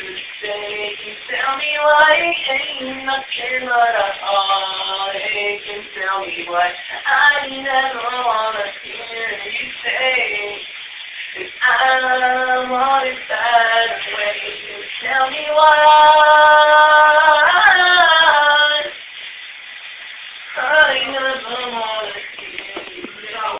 say, you tell me why ain't nothing but a heartache, and tell me why I never wanna hear you say that I want it that way. You tell me why.